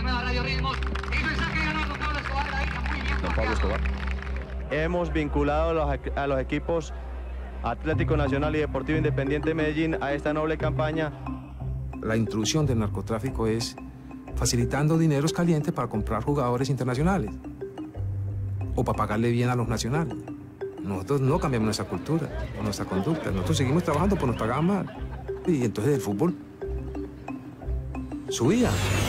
Radio Ritmos. Hizo el saque y ganó con Pablo Escobar. Ahí está muy bien. Don Pablo Escobar. Hemos vinculado a los equipos Atlético Nacional y Deportivo Independiente Medellín a esta noble campaña. La intrusión del narcotráfico es facilitando dineros calientes para comprar jugadores internacionales o para pagarle bien a los nacionales. Nosotros no cambiamos nuestra cultura o nuestra conducta. Nosotros seguimos trabajando, pues nos pagaban mal. Y entonces el fútbol subía.